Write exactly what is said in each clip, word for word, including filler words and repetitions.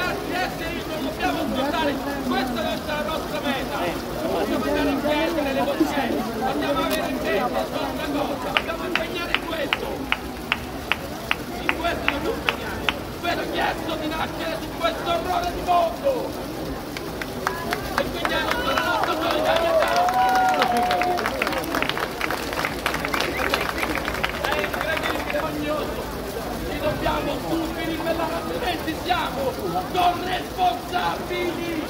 altri esseri non dobbiamo sfruttare, questa è la nostra meta. Non possiamo andare in chiesa nelle mosche, dobbiamo avere in mente questa cosa, dobbiamo impegnare in questo. In questo dobbiamo impegnare. Vedo chiesto di nascere su questo orrore di mondo. E quindi hanno la nostra solidarietà. È incredibile, ognoso. Ci dobbiamo tutti ribellare, altrimenti siamo non responsabili.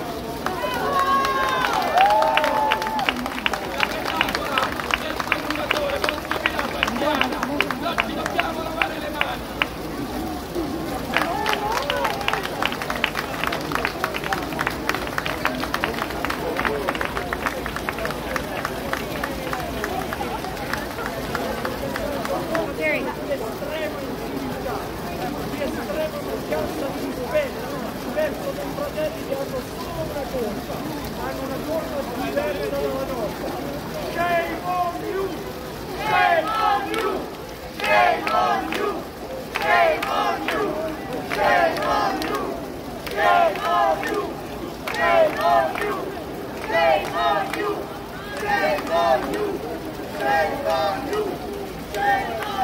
La metafora del torturatore consumato è chiara. Non ci dobbiamo lavare le mani. Gary. Verso dei fratelli che hanno solo una cosa, hanno una forma diversa dalla nostra. Shame on you! Shame on you! Shame on you! Shame on you! Shame on you! Shame on you! Shame on you! Shame on you! Shame on you! Shame on you! Shame on you!